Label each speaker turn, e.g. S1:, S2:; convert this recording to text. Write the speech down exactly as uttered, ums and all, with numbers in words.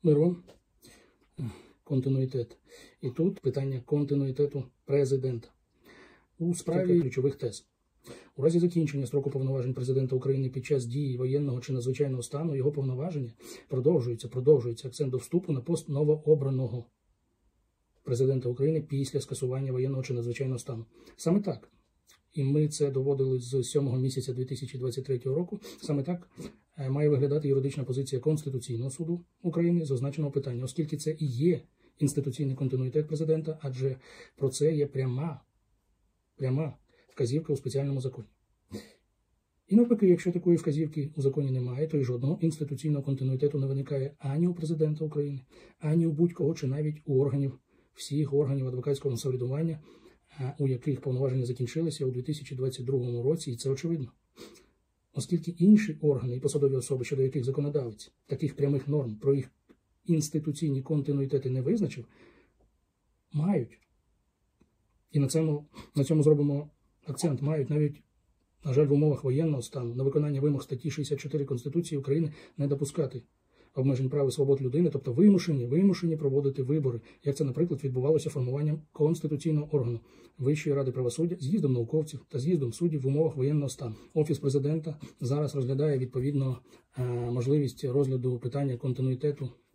S1: Мирон, континуїтет. І тут питання континуїтету президента. У справі ключових тез. У разі закінчення строку повноважень президента України під час дії воєнного чи надзвичайного стану його повноваження продовжуються, продовжується акцент до вступу на пост новообраного президента України після скасування воєнного чи надзвичайного стану. Саме так. І ми це доводили з сьомого місяця дві тисячі двадцять третього року. Саме так має виглядати юридична позиція Конституційного суду України з означеного питання, оскільки це і є інституційний континуїтет президента, адже про це є пряма, пряма вказівка у спеціальному законі. І навпаки, якщо такої вказівки у законі немає, то і жодного інституційного континуїтету не виникає ані у президента України, ані у будь-кого, чи навіть у органів, всіх органів адвокатського самоврядування, у яких повноваження закінчилися у дві тисячі двадцять другому році, і це очевидно. Оскільки інші органи і посадові особи, щодо яких законодавець таких прямих норм про їх інституційні континуїтети не визначив, мають. І на цьому, на цьому зробимо акцент. Мають навіть, на жаль, в умовах воєнного стану на виконання вимог статті шістдесят чотири Конституції України не допускати обмежень прав і свобод людини, тобто вимушені, вимушені проводити вибори, як це, наприклад, відбувалося формуванням конституційного органу Вищої ради правосуддя, з'їздом науковців та з'їздом суддів в умовах воєнного стану. Офіс президента зараз розглядає відповідно можливість розгляду питання континуїтету